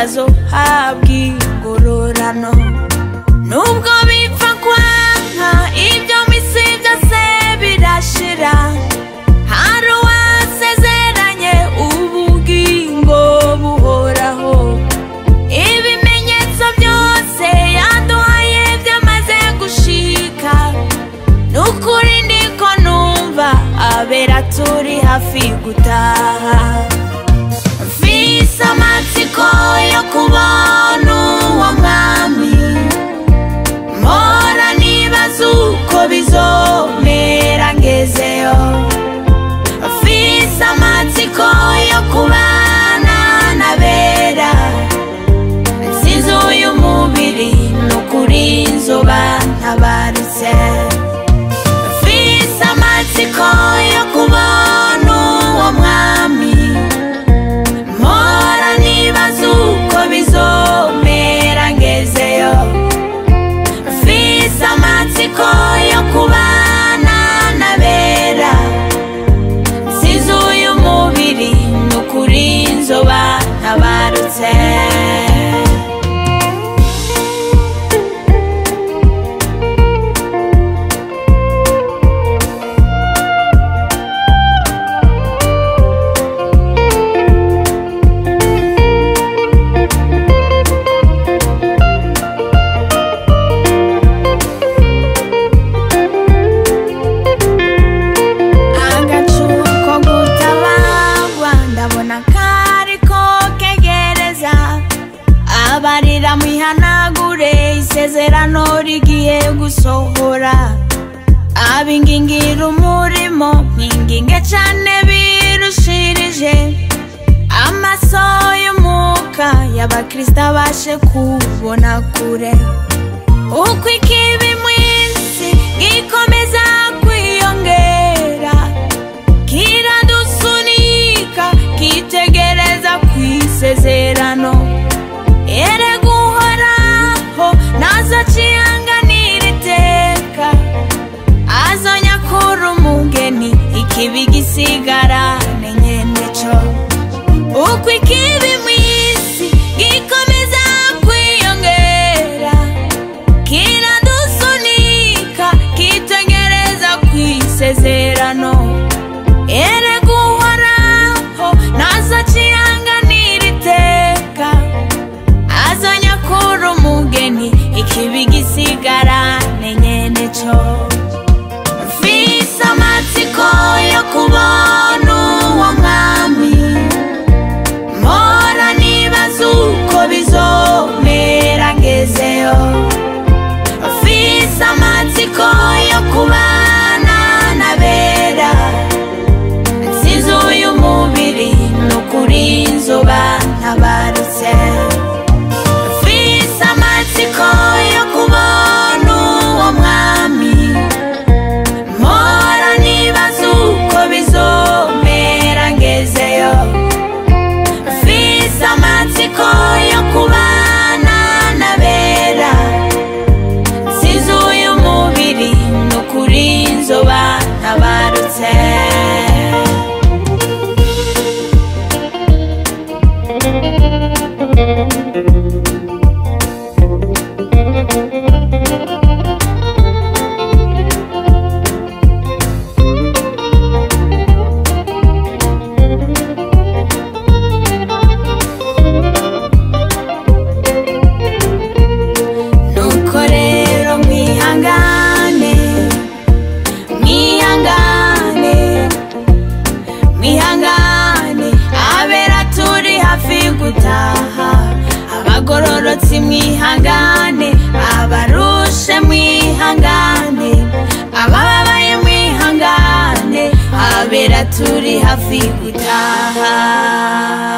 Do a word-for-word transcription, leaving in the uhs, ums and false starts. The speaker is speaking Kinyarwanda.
bazohabwa ingororano. Nubwo bipfa kwanka ibyo misi byose birashira, hari uwasezeranye ubugingo buhoraho. Ibimenyetso byose yaduhaye byamaze gushika, nukuri ndiko numva abera turi hafi gutaha. Mfise amatsiko yo kubona uwo mwami, mpora nibaza uko bizomera ngezeyo. Mfise amatsiko yo kubana n'abera, nsize uyu mubiri nukuri nzoba ntabarutse. Mfise amatsiko yo kubona uwo mwami, mpora nibaza uko bizomera ngezeyo. Mfise amatsiko yo kubana n'abera, nsize uyu mubiri nukuri nzoba ntabarutse. Abarira mwihanagure isezerano rigiye gusohora. Abingingira umurimo mwinginge cane birushirije, amaso y'umuka y'abakristo abashe kubona kure. Uko ikibi mw'isi gikomeza kwiyongera, kiradusunika kitegereza kwisezerano. Ere guhoraho nazocihanganira iteka, azonyakura umugeni ikibi gisigarane nyeneco. Uko ikibi mw'isi gikomeza kwiyongera, kiradusunika kitegereza kwisezerano. Ere guhoraho nazocihanganira iteka, azonyakura umugeni ikibi gisigarane nyeneco. Mfise amatsiko yo kubona uwo mwami, mpora nibaza uko bizomera ngezeyo. Mfise amatsiko yo kubana n'abera, nsize uyu mubiri nukuri nzoba ntabarutse. Mfise amatsiko yo kubona uwo mwami, mpora nibaza uko bizomera ngezeyo. Mfise amatsiko yo kubana n'abera, nsize uyu mubiri nukuri nzoba ntabarutse. Nuko rero mwihangane, mwihangane, mwihangane, abera turi hafi gutaha. Abagororotsi mwihangane, abarushe mwihangane, abababaye mwihangane, abera turi hafi gutaha.